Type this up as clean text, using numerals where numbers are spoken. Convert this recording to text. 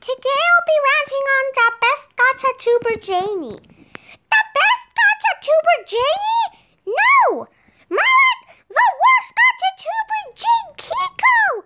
Today I'll be ranting on the best gacha tuber Janie. The best gacha tuber Janie? No! More like the worst gacha tuber Jane Kiko!